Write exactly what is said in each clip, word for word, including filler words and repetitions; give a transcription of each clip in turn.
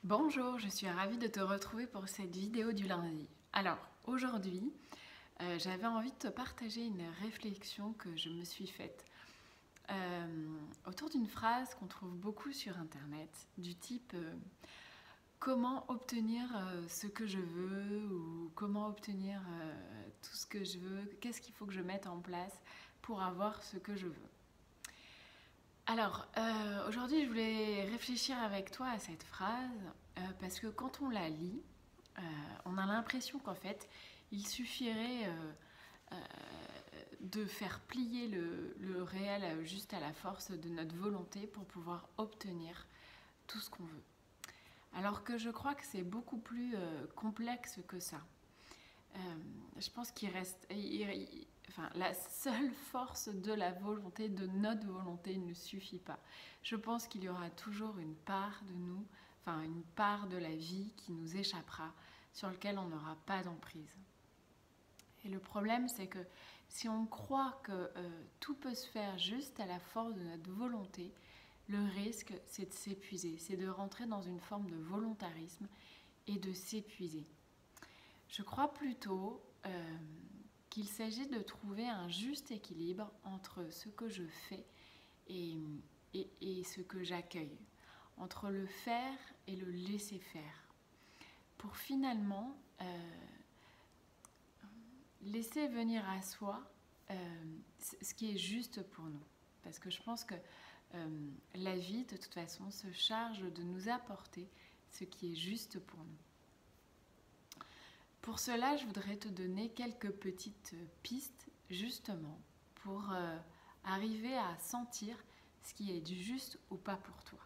Bonjour, je suis ravie de te retrouver pour cette vidéo du lundi. Alors, aujourd'hui, euh, j'avais envie de te partager une réflexion que je me suis faite euh, autour d'une phrase qu'on trouve beaucoup sur Internet, du type euh, comment obtenir euh, ce que je veux ou comment obtenir euh, tout ce que je veux, qu'est-ce qu'il faut que je mette en place pour avoir ce que je veux. Alors, euh, aujourd'hui, je voulais réfléchir avec toi à cette phrase euh, parce que quand on la lit, euh, on a l'impression qu'en fait, il suffirait euh, euh, de faire plier le, le réel juste à la force de notre volonté pour pouvoir obtenir tout ce qu'on veut. Alors que je crois que c'est beaucoup plus euh, complexe que ça. Euh, je pense qu'il reste, il- il- enfin, la seule force de la volonté, de notre volonté, ne suffit pas. Je pense qu'il y aura toujours une part de nous, enfin une part de la vie qui nous échappera, sur lequel on n'aura pas d'emprise. Et le problème, c'est que si on croit que euh, tout peut se faire juste à la force de notre volonté, le risque, c'est de s'épuiser, c'est de rentrer dans une forme de volontarisme et de s'épuiser. Je crois plutôt euh, qu'il s'agit de trouver un juste équilibre entre ce que je fais et, et, et ce que j'accueille, entre le faire et le laisser faire, pour finalement euh, laisser venir à soi euh, ce qui est juste pour nous. Parce que je pense que euh, la vie, de toute façon, se charge de nous apporter ce qui est juste pour nous. Pour cela, je voudrais te donner quelques petites pistes justement pour euh, arriver à sentir ce qui est du juste ou pas pour toi.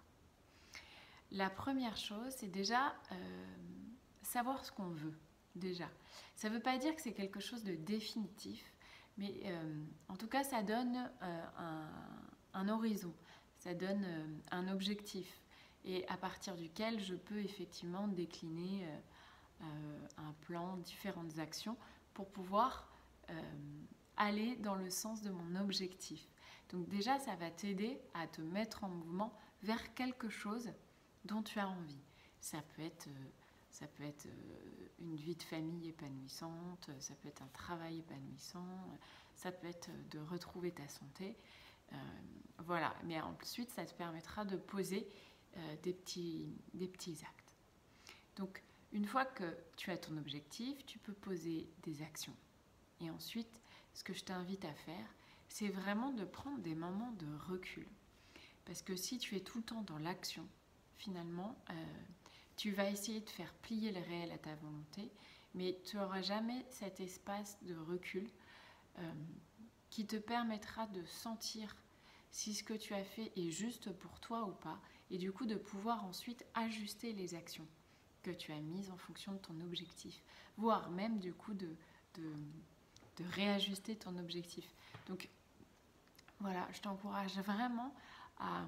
La première chose, c'est déjà euh, savoir ce qu'on veut. Déjà, ça ne veut pas dire que c'est quelque chose de définitif, mais euh, en tout cas, ça donne euh, un, un horizon, ça donne euh, un objectif, et à partir duquel je peux effectivement décliner euh, euh, un plan, différentes actions pour pouvoir euh, aller dans le sens de mon objectif. Donc déjà, ça va t'aider à te mettre en mouvement vers quelque chose dont tu as envie. Ça peut être, euh, ça peut être euh, une vie de famille épanouissante, ça peut être un travail épanouissant, ça peut être de retrouver ta santé. Euh, voilà, mais ensuite, ça te permettra de poser euh, des, petits, des petits actes. Donc, une fois que tu as ton objectif, tu peux poser des actions. Et ensuite, ce que je t'invite à faire, c'est vraiment de prendre des moments de recul. Parce que si tu es tout le temps dans l'action, finalement, euh, tu vas essayer de faire plier le réel à ta volonté, mais tu n'auras jamais cet espace de recul euh, qui te permettra de sentir si ce que tu as fait est juste pour toi ou pas, et du coup de pouvoir ensuite ajuster les actions que tu as mises en fonction de ton objectif, voire même du coup de, de, de réajuster ton objectif. Donc voilà, je t'encourage vraiment à,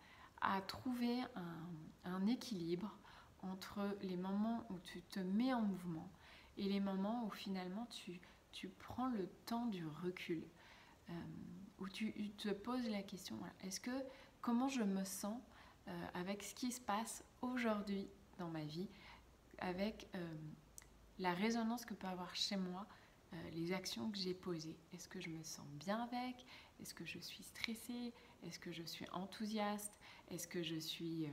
à trouver un, un équilibre entre les moments où tu te mets en mouvement et les moments où finalement tu, tu prends le temps du recul, euh, où tu, tu te poses la question, voilà, est-ce que, comment je me sens euh, avec ce qui se passe aujourd'hui dans ma vie, avec euh, la résonance que peut avoir chez moi euh, les actions que j'ai posées. Est-ce que je me sens bien avec? Est-ce que je suis stressée? Est-ce que je suis enthousiaste? Est-ce que je suis euh,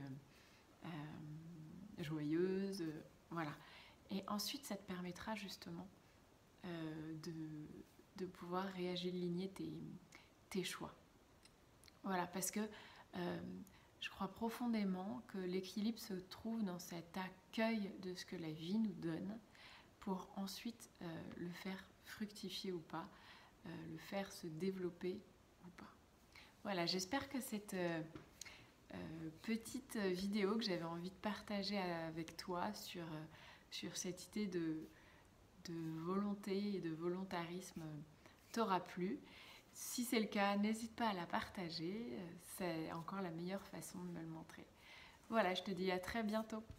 euh, joyeuse? Voilà. Et ensuite, ça te permettra justement euh, de, de pouvoir réaligner tes, tes choix. Voilà, parce que euh, je crois profondément que l'équilibre se trouve dans cet accueil de ce que la vie nous donne pour ensuite euh, le faire fructifier ou pas, euh, le faire se développer ou pas. Voilà, j'espère que cette euh, euh, petite vidéo que j'avais envie de partager avec toi sur, euh, sur cette idée de, de volonté et de volontarisme t'aura plu. Si c'est le cas, n'hésite pas à la partager, c'est encore la meilleure façon de me le montrer. Voilà, je te dis à très bientôt.